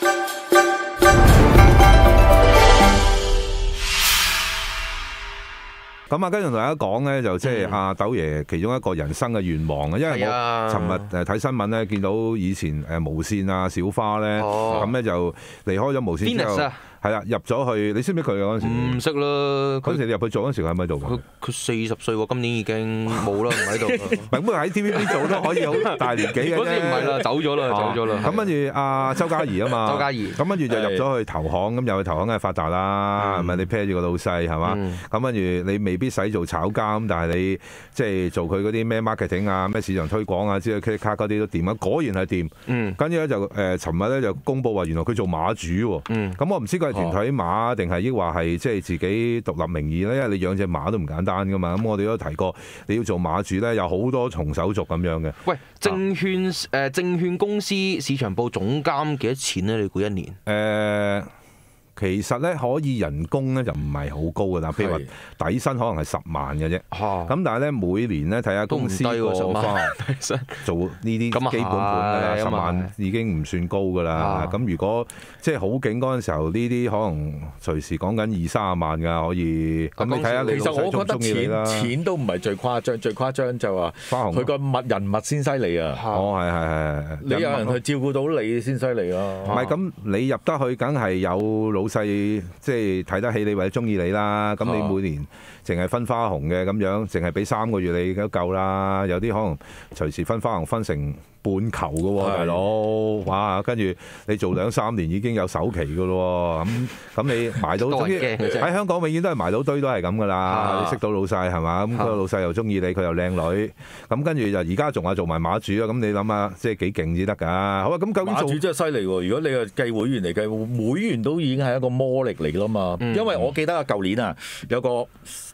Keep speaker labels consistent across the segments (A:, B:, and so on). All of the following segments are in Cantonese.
A: 咁啊，跟住同大家講咧，就即係阿豆爺其中一個人生嘅願望啊，因為我尋日睇新聞咧，見到以前無線啊小花咧，咁咧就離開咗無線之後。係啦，入咗去，你識唔識佢嗰陣時？
B: 唔識啦。
A: 嗰陣時你入去做嗰陣時，佢喺唔喺度㗎？
B: 佢40歲喎，今年已經冇啦，唔喺度。
A: 唔係喺 TVB 做都可以好大年紀嘅啫。
B: 嗰時唔係啦，走咗啦。
A: 咁跟住阿周嘉怡啊嘛，
B: 周嘉怡。
A: 咁跟住就入咗去投行，咁入去投行梗係發達啦，係咪？你 pair 住個老細係嘛？咁跟住你未必使做炒家，咁但係你即係做佢嗰啲咩 marketing 啊、咩市場推廣啊之類 credit card 嗰啲都掂啊，果然係掂。跟住咧就尋日咧就公佈話原來佢做馬主喎。咁我唔知佢係團體馬定係抑或係即係自己獨立名義咧，因為你養隻馬都唔簡單噶嘛。咁我哋都提過，你要做馬主咧，有好多重手續咁樣嘅。
B: 喂，證券公司市場部總監幾多錢咧？你估一年？
A: 其實咧可以人工咧就唔係好高㗎啦，譬如話底薪可能係10萬嘅啫。咁但係咧每年咧睇下公司個做呢啲基本盤㗎啦，10萬已經唔算高㗎啦。咁如果即係好勁嗰陣時候，呢啲可能隨時講緊20-30萬㗎可以。咁你睇下你老細中唔中意你啦？
C: 錢都唔係最誇張，最誇張就話佢個人物先犀利啊！
A: 係。
C: 你有人去照顧到你先犀利咯。
A: 唔係咁，你入得去梗係有老細即係睇得起你或者中意你啦，咁你每年淨係分花紅嘅咁樣，淨係俾3個月你都夠啦。有啲可能隨時分花紅分成半球嘅喎，大佬，哇！跟住你做2-3年已經有首期嘅咯，咁你埋到，喺香港永遠都係埋到堆都係咁噶啦。你識到老細係嘛？咁嗰個老細又中意你，佢又靚女，咁跟住就而家仲係做埋馬主啊！咁你諗下，即係幾勁至得㗎？好啊，咁究竟
C: 馬主真係犀利喎！如果你係計會員嚟計，會員都已經係一個魔力嚟㗎嘛。因為我記得啊，舊年啊有個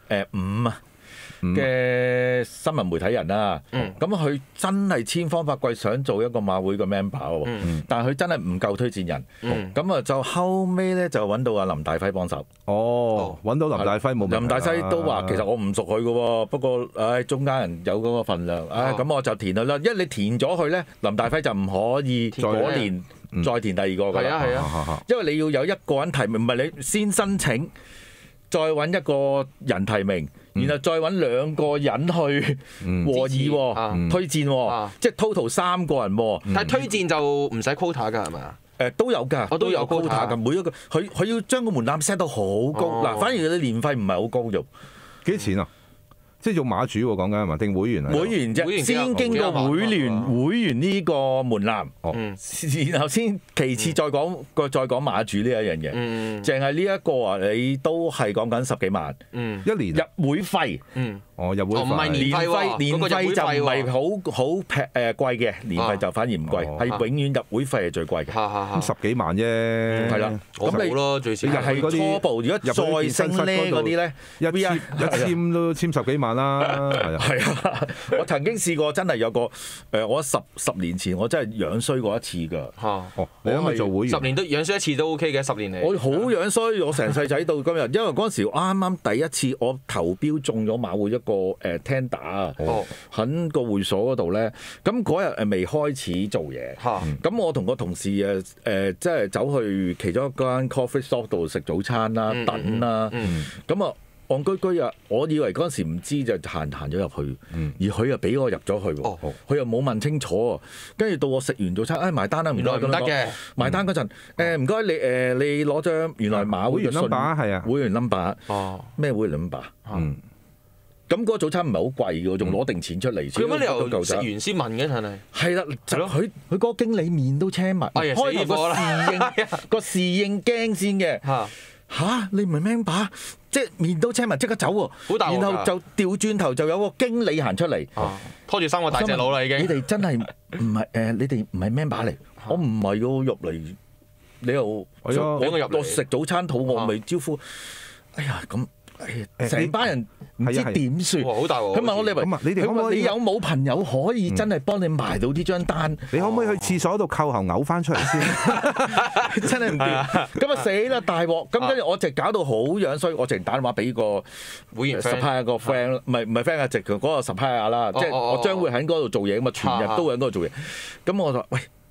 C: 嘅新聞媒體人啊，咁佢真係千方百計想做一個馬會嘅 member 喎，但係佢真係唔夠推薦人，咁啊就後尾咧就揾到阿林大輝幫手。
A: 揾到林大輝冇問題。
C: 林大輝都話其實我唔熟佢嘅喎，不過中間人有嗰個份量，咁我就填佢啦。因為你填咗佢咧，林大輝就唔可以嗰年再填第二個㗎啦。係啊，因為你要有一個人提名，唔係你先申請，再揾一個人提名。然後再揾2個人去和議推薦，即係 total 3個人。
B: 但係推薦就唔使 quota 㗎係咪啊？
C: 都有㗎，我都有 quota 㗎。每一個佢要將個門檻 set 到好高。嗱，反而你年費唔係好高啫。幾
A: 多錢啊？即係做馬主喎，講緊係嘛？定會員啊？
C: 會員啫，先經過會員呢個門檻，然後先其次再講馬主呢一樣嘢。淨係呢一個啊，你都係講緊10幾萬一年入會費。
A: 入會費
B: 唔係年費，
C: 年費就唔係好貴嘅，年費就反而唔貴，係永遠入會費係最貴嘅。
A: 咁10幾萬啫，
C: 係啦。咁你
B: 咯最少
C: 係初步，如果再升咧嗰啲咧，
A: 一簽都簽10幾萬啦。
C: 係啊，我曾經試過真係有個我十年前我真係樣衰過一次㗎。
A: 你因為做會員
B: 10年都樣衰一次都 OK 嘅，10年嚟。
C: 我好樣衰，我成世仔到今日，因為嗰陣時啱啱第一次我投標中咗馬會一個tender 啊，喺個會所嗰度咧，咁嗰日未開始做嘢，咁我同個同事即係走去其中一間 coffee shop 度食早餐啦、等啦，咁啊戇居居啊，我以為嗰陣時唔知就行咗入去，而佢又俾我入咗去喎，佢又冇問清楚，跟住到我食完早餐，埋單啦，唔該，
B: 唔得嘅，
C: 埋單嗰陣，唔該你攞張原來馬會嘅信，
A: 係啊，
C: 會員 number，咩會員 number？咁嗰個早餐唔係好貴嘅，仲攞定錢出嚟。
B: 佢乜理由食完先問嘅？真係
C: 係啦，就佢嗰個經理面都青埋，開頭個侍應驚先嘅嚇，你唔係 member，即係面都青埋，即刻走喎。好大鑊㗎！然後就調轉頭就有個經理行出嚟，
B: 拖住3個大隻佬啦已經。
C: 你哋真係唔係你哋唔係 member 嚟，我唔係要入嚟，你又我食早餐肚餓未招呼，哎呀咁。成班人唔知點算，
B: 好大鑊！
C: 佢問我你有冇朋友可以真係幫你埋到呢張單？
A: 你可唔可以去廁所度扣喉嘔翻出嚟先？
C: 真係唔掂，咁啊死啦大鑊！咁跟住我就搞到好樣衰，我淨打電話俾個
B: 會員
C: supply 個 friend，唔係 friend 啊，直嗰個 supply 啦，即係我將會喺嗰度做嘢咁啊，全日都喺嗰度做嘢。咁我就話喂。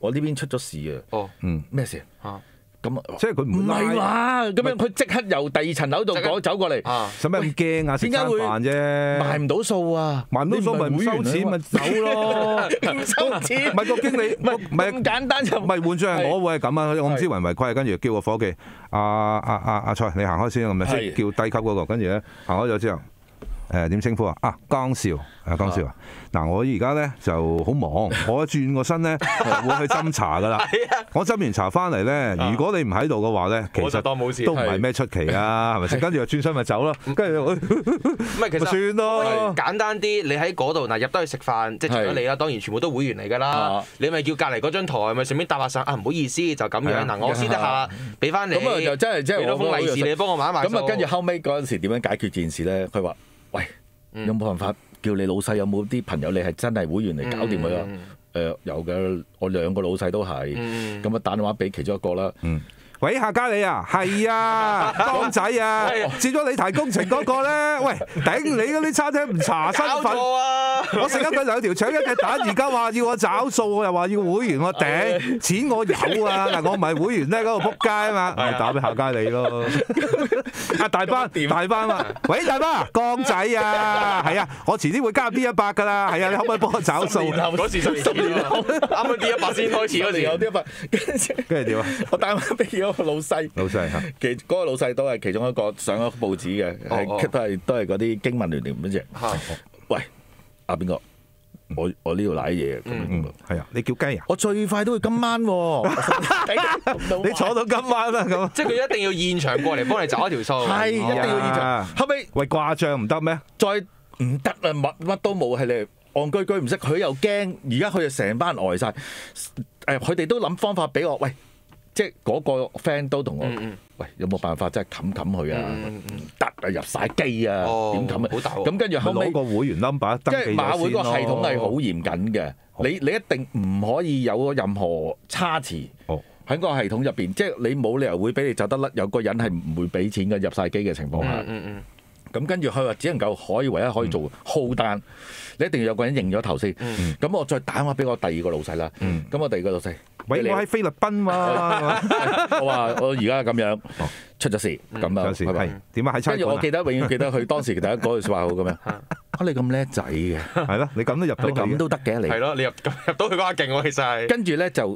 C: 我呢邊出咗事啊！
B: 哦，
C: 咩事
B: 啊？
C: 咁
A: 即係佢唔
C: 唔係話咁樣，佢即刻由第二層樓度走過嚟，
A: 使乜咁驚啊？食餐飯啫，
C: 賣唔到數啊！
A: 賣唔到數咪唔收錢咪走咯，
C: 唔收錢。
A: 唔係個經理，
C: 唔係咁簡單就
A: 唔係換轉係我會係咁啊！我唔知違唔違規，跟住叫個伙計阿蔡，你行開先咁樣，即係叫低級嗰個，跟住咧行開咗之後。點稱呼啊？江少江少啊！嗱，我而家咧就好忙，我一轉個身咧會去斟茶噶啦。我斟完茶翻嚟咧，如果你唔喺度嘅話咧，其實
B: 當冇事
A: 都唔係咩出奇啊，係咪先？跟住就轉身咪走咯，跟住
B: 唔係其實
A: 算咯。
B: 簡單啲，你喺嗰度嗱入得去食飯，即係除咗你啦，當然全部都會員嚟㗎啦。你咪叫隔離嗰張台，咪順便搭下相啊！唔好意思，就咁樣嗱，我私底下俾翻你。
C: 咁啊就真係即係
B: 俾多封利是你幫我買一買。
C: 咁啊跟住後尾嗰陣時點樣解決件事咧？佢話：喂，有冇辦法叫你老細有冇啲朋友你係真係會員嚟搞掂佢啊？有嘅，我2個老細都係。咁啊打電話俾其中一個啦。
A: 喂，夏嘉理啊，係啊，江仔啊，接咗你提工程嗰個咧，喂，頂你嗰啲餐廳唔查身份，我食一個2條腸1隻蛋，而家話要我找數，我又話要會員，我頂錢我有啊，嗱我唔係會員咧，嗰度撲街啊嘛，咪打俾夏嘉理咯。啊大班啊，喂大班，江仔啊，係啊，我遲啲會加入 D100㗎啦，係啊，你可唔可以幫我找數？
B: 嗰時10年後，啱啱 D100先開始嗰時
C: 有 D100，跟住
A: 點啊？
C: 我打電話俾咗個老細
A: 嚇，
C: 嗰個老細都係其中一個上咗報紙嘅，都係嗰啲經文聯嗰隻。喂，邊個？我呢度瀨嘢
A: 係啊，你叫雞啊？
C: 我最快都會今晚喎，
A: 你坐到今晚啦咁。
B: 即係佢一定要現場過嚟幫你找一條數。
C: 係一定要現場。後尾
A: 喂掛帳唔得咩？
C: 再唔得啊！乜都冇，係你戇居居唔識，佢又驚。而家佢就成班呆晒。佢哋都諗方法俾我。喂，即係嗰個 friend 都同我。喂，有冇辦法真係冚佢啊？得啊，入晒機啊，點冚啊？
B: 好大喎！
C: 咁跟住後尾
A: 攞個會員 number
C: 即係馬會個系統係好嚴謹嘅，你一定唔可以有任何差池喺個系統入邊，即係你冇理由會俾你走得甩，有個人係唔會俾錢嘅入晒機嘅情況下。咁跟住佢話只能夠唯一可以做 hold 單，你一定要有個人認咗頭先。咁我再打電話俾我第2個老細啦。咁我第2個老細，
A: 喂，我喺菲律賓喎。
C: 我話我而家咁樣出咗事，咁啊
A: 係點啊？喺餐館。
C: 跟住我記得永遠記得佢當時第一句説話好咁樣。你咁叻仔嘅，
A: 係咯，你咁都入到，
C: 你咁都得嘅你。
B: 係咯，你入到去嗰下勁喎，其實係。
C: 跟住咧就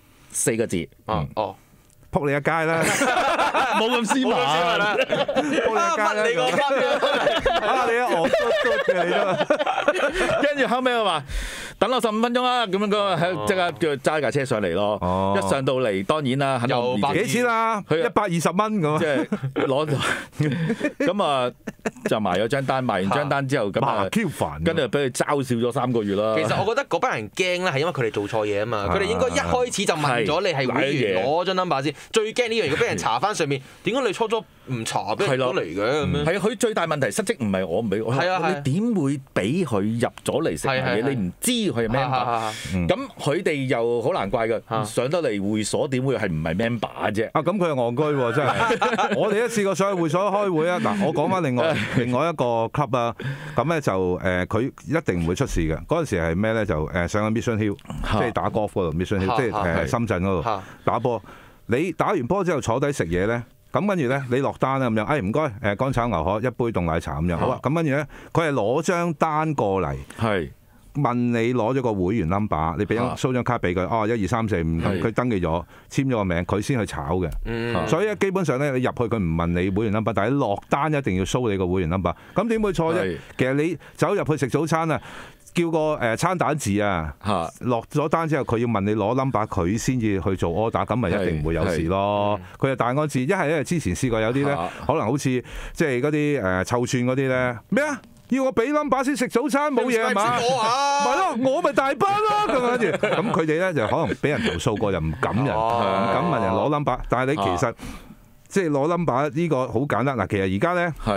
C: 4個字。
A: 撲你一街啦！
C: 冇咁斯文啦，
A: 撲你一街啦！
B: 你個
A: 你啊戇居嘅你都。
C: 跟住後尾我話等我15分鐘啦，咁樣嗰即刻叫揸架車上嚟咯。一上到嚟當然啦，肯定
A: 幾錢啊？佢120蚊咁。
C: 即係攞咗咁啊，就埋咗張單，埋完張單之後咁啊，跟住俾佢嘲笑咗3個月啦。
B: 其實我覺得嗰班人驚咧，係因為佢哋做錯嘢啊嘛。佢哋應該一開始就問咗你係會員攞張 number 先。最驚呢樣嘢，如果俾人查翻上面，點解你初初唔查俾人攞嚟嘅咁樣？
C: 係啊，佢最大問題失職唔係我唔俾我，你點會俾佢入咗嚟食嘢？你唔知佢係 member，咁佢哋又好難怪㗎。上得嚟會所點會係唔係 member 啫？
A: 啊，咁佢係戇居喎，真係。我哋一試過上去會所開會啊！嗱，我講翻另外一個 club 啊，咁咧就佢一定唔會出事嘅。嗰陣時係咩咧？就上緊 Mission Hill，即係打 golf 嗰度 Mission Hill，即係深圳嗰度打波。你打完波之後坐低食嘢咧，咁跟住咧你落單啦咁樣，唔該乾炒牛河一杯凍奶茶咁樣，好啊。咁跟住咧，佢係攞張單過嚟，問你攞咗個會員 number， 你俾收張卡俾佢，1、2、3、4、5，佢登記咗，簽咗個名，佢先去炒嘅。所以基本上咧，你入去佢唔問你會員 number， 但係落單一定要 show 你個會員 number。咁點會錯啫？其實你走入去食早餐啊，叫個餐蛋字啊，落咗單之後，佢要問你攞 number， 佢先至去做 order， 咁咪一定唔會有事咯。佢係大安字，一係咧之前試過有啲咧，可能好似即係嗰啲臭串嗰啲咧，咩啊？要我俾 number 先食早餐冇嘢係嘛？咪咯，我咪大班咯咁跟住，咁佢哋咧就可能俾人投訴過，又唔敢問人攞 number。但係你其實即係攞 number 呢個好簡單嗱，其實而家咧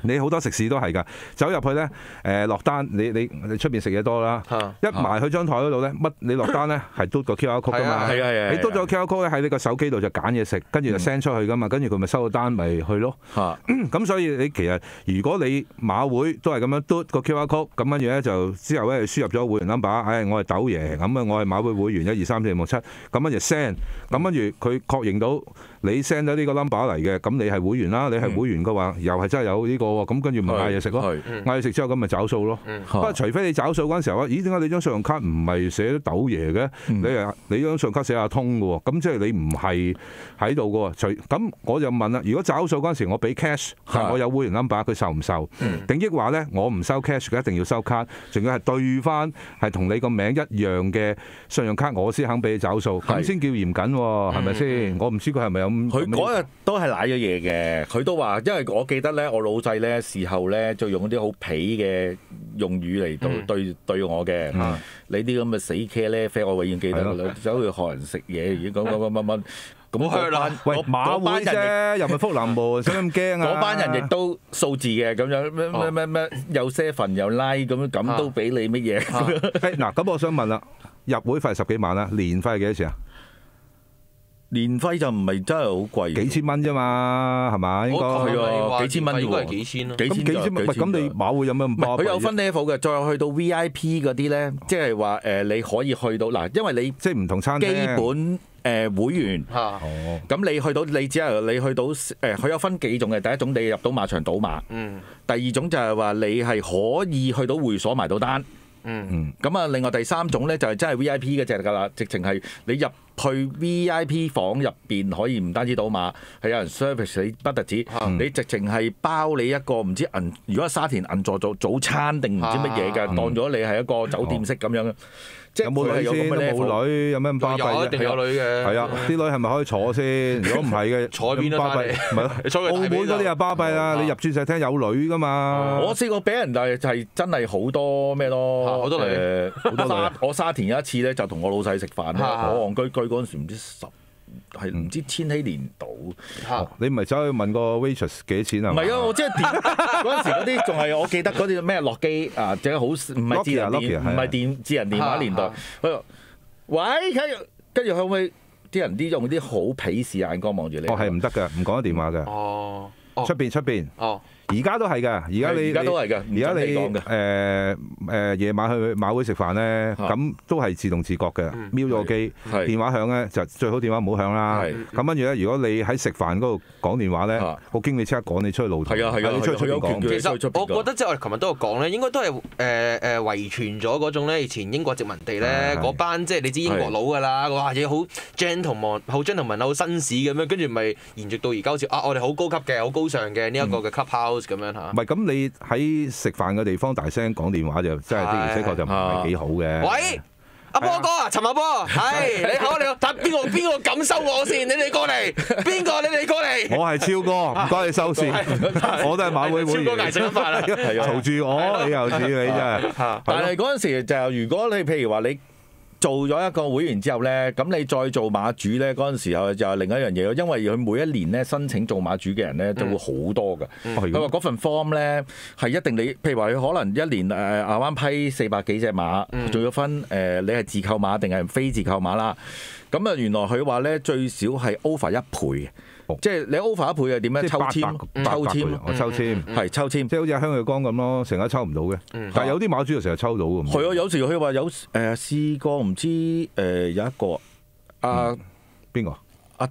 A: 你好多食肆都係㗎，走入去咧落單，你出邊食嘢多啦，一埋去張台嗰度咧，乜你落單咧係嘟個 QR code 㗎嘛，你嘟咗 QR code 咧喺你個手機度就揀嘢食，跟住就 send 出去㗎嘛，跟住佢咪收到單咪去咯。咁所以你其實如果你馬會都係咁樣嘟個 QR code，咁跟住咧就之後咧輸入咗會員 number， 我係豆爺，咁啊我係馬會會員1、2、3、4、5、6、7，咁跟住 send，咁跟住佢確認到你 send 咗呢個 number 嚟嘅，咁你係會員啦，你係會員嘅話又係真係有呢個喎，咁跟住咪嗌嘢食咯，嗌嘢食之後咁咪找數咯。不過除非你找數嗰陣時候，咦點解你張信用卡唔係寫豆爺嘅？你張信用卡寫阿通嘅喎，咁即係你唔係喺度嘅喎。咁我就問啦，如果找數嗰陣時我俾 cash， 但我有會員 number， 佢受唔受？定抑話咧我唔收 cash， 佢一定要收卡，仲要係對翻係同你個名一樣嘅信用卡，我先肯俾你找數，咁先叫嚴謹喎，係咪先？我唔知佢係咪有咁。
C: 佢嗰日都係賴咗嘢嘅，佢都話，因為我記得咧，我老細咧事後咧就用啲好痞嘅用語嚟到對我嘅。你啲咁嘅死茄咧啡，我永遠記得，走去學人食嘢，如果講乜。咁
A: 馬會啫，又唔係福臨門，使咁驚啊！
C: 嗰班人亦都數字嘅咁樣，咩有 7有 like 咁都俾你乜嘢？
A: 嗱，咁我想問啦，入會費10幾萬啦，年費係幾多錢啊？
C: 年費就唔係真係好貴，
A: 幾千蚊啫嘛，係嘛？應該
C: 係啊，幾千蚊
B: 應該係幾千咯。
A: 幾千蚊，咁你馬會有咩咁巴閉？
C: 佢有分 level 嘅，再去到 VIP 嗰啲咧，即係話你可以去到嗱，因為你
A: 即係唔同餐廳
C: 基本。會員，咁你去到你只係你去到佢有分幾種嘅，第一種你入到馬場賭馬，第二種就係話你係可以去到會所埋到單，咁啊另外第三種咧就係真係 VIP 嘅隻㗎啦，直情係你入去 VIP 房入邊可以唔單止賭馬，係有人 service 你不特止，你直情係包你一個唔知如果沙田銀座做早餐定唔知乜嘢嘅，當咗你係一個酒店式咁樣。
A: 有冇女先？都冇女，有咩咁巴閉啫？
B: 有一定有女嘅。
A: 係啊，啲女係咪可以坐先？如果唔係嘅，
B: 坐邊都巴閉。
A: 唔係，澳門嗰啲又巴閉啦。你入鑽石廳有女噶嘛？
C: 我試過俾人就係真係好多咩咯？
B: 好多女。
C: 好多女。我沙田有一次咧，就同我老細食飯咧，我戇居居嗰陣時唔知千禧年度。
A: 你唔係走去問個 waitress 幾錢啊？
C: 唔係啊，我即係嗰陣時嗰啲仲係我記得嗰啲咩諾基啊，即係好唔係智能電話年代。佢話：喂，跟住後尾啲人用啲好鄙視眼光望住你。
A: 係唔得㗎，唔講得電話㗎。出邊。而家都係㗎，而家
C: 都係㗎。
A: 而家你夜晚去馬會食飯咧，咁都係自動自覺嘅，瞄咗個機，電話響咧就最好電話唔好響啦。咁跟住咧，如果你喺食飯嗰度講電話咧，個經理即刻趕你出去露台。你出去講。
B: 其實我覺得即係我哋琴日都有講咧，應該都係遺傳咗嗰種咧，以前英國殖民地咧嗰班即係你知英國佬㗎啦，哇嘢好 gentleman 好紳士咁樣，跟住咪延續到而家好似我哋好高級嘅、好高尚嘅呢一個嘅 clubhouse。咁樣嚇，
A: 唔係咁你喺食飯嘅地方大聲講電話就真係的而且確就唔係幾好嘅。
B: 喂，阿波哥啊，陳阿波，係你好，睇邊個敢收我先？你哋過嚟，邊個？你哋過嚟。我
A: 係超哥，唔該你收線。我都係馬會會員。
B: 超哥捱食緊飯啦，
A: 嘈住我，你又似你真係。
C: 但係嗰陣時就如果你譬如話你做咗一個會員之後咧，咁你再做馬主咧，嗰陣時候就係另一樣嘢咯。因為佢每一年咧申請做馬主嘅人咧就會好多㗎。佢話嗰份 form 咧係一定你，譬如話佢可能一年亞灣批400幾隻馬，仲要分你係自購馬定係非自購馬啦。咁啊原來佢話咧最少係 over 1倍嘅。即係你 over 1倍係點樣？抽籤，
A: 我抽籤，
C: 係抽籤，
A: 即係好似香月光咁咯，成日抽唔到嘅。但係有啲馬主就成日抽到㗎。
C: 係啊，有時佢話有試過唔知有一個
A: 邊個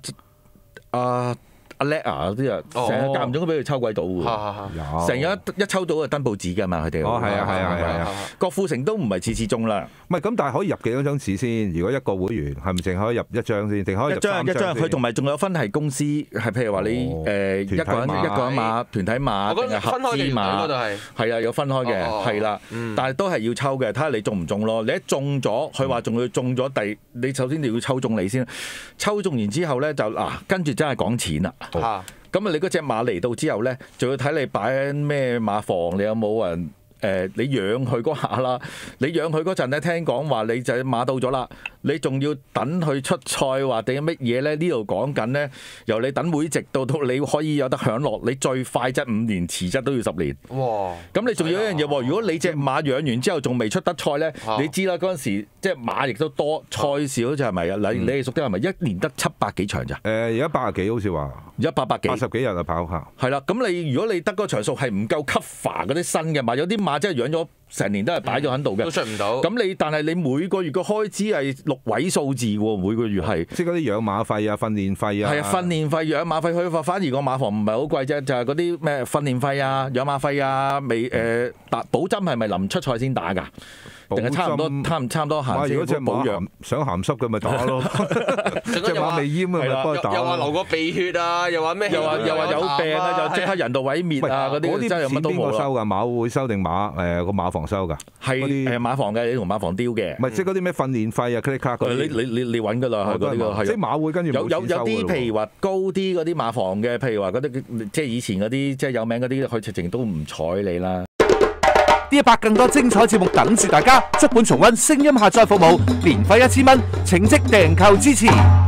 C: 阿叻啊嗰啲啊，成日間唔中都俾佢抽鬼到喎，成日一抽到就登報紙㗎嘛，佢哋。
A: 係。
C: 郭富城都唔係次次中啦。
A: 唔係咁，但係可以入幾多張紙先？如果一個會員係咪淨可以入一張先？定可以入3張？
C: 佢同埋仲有分係公司，係譬如話你一個人馬、團體馬定係合資馬，係啊，有分開嘅，係啦。但係都係要抽嘅，睇下你中唔中咯。你一中咗，佢話仲要中咗你首先你要抽中你先，抽中完之後咧就跟住真係講錢啦。咁啊，你嗰隻馬嚟到之後咧，仲要睇你擺咩馬房，你有冇人你養佢嗰下啦，你養佢嗰陣咧，聽講話你就馬到咗啦，你仲要等佢出賽或者乜嘢咧？呢度講緊咧，由你等會籍到你可以有得享樂，你最快則5年，遲則都要10年。
B: 哇！
C: 咁你仲有一樣嘢喎，如果你隻馬養完之後仲未出得賽咧，你知啦，嗰陣時即係馬亦都多，賽事好似係咪啊？你哋熟啲係咪一年得700幾場咋？
A: 而家80幾好似話，
C: 而家800幾
A: 80幾日啊跑下。
C: 係啦，咁你如果你得嗰場數係唔夠 cover 嗰啲新嘅馬，有啲馬真係養咗成年都係擺咗喺度嘅，
B: 都出唔到。
C: 咁但係你每個月個開支係6位數字喎，每個月係。即
A: 係嗰啲養馬費啊、訓練費啊。
C: 係啊，訓練費、養馬費，佢反而個馬房唔係好貴啫，就係嗰啲咩訓練費啊、養馬費啊，保針係咪臨出賽先打㗎？定係差唔多閒時嗰保養，
A: 想鹹濕嘅咪打咯。隻馬未閹啊，咪幫佢打。
B: 又話流過鼻血啊，又話咩？
C: 又話有病啊，又即刻人道毀滅啊嗰啲，真係乜都冇啦。
A: 收㗎？馬會收定個馬房收㗎？
C: 係馬房嘅，你同馬房丟嘅。
A: 唔係即係嗰啲咩訓練費啊、credit card 嗰啲。你
C: 揾㗎啦，嗰啲
A: 即係馬會跟住
C: 有啲譬如話高啲嗰啲馬房嘅，譬如話嗰啲即係以前嗰啲即係有名嗰啲，佢直情都唔睬你啦。
D: D100更多精彩節目等住大家，足本重溫聲音下載服務，年費1000蚊，請即訂購支持。